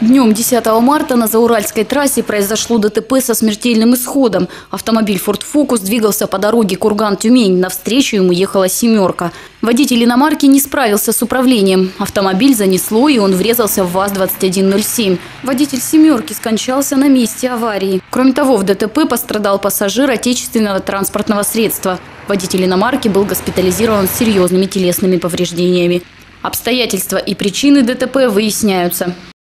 Днем 10 марта на Зауральской трассе произошло ДТП со смертельным исходом. Автомобиль Ford Focus двигался по дороге Курган-Тюмень. Навстречу ему ехала «семерка». Водитель иномарки не справился с управлением. Автомобиль занесло, и он врезался в ВАЗ-2107. Водитель «семерки» скончался на месте аварии. Кроме того, в ДТП пострадал пассажир отечественного транспортного средства. Водитель иномарки был госпитализирован с серьезными телесными повреждениями. Обстоятельства и причины ДТП выясняются.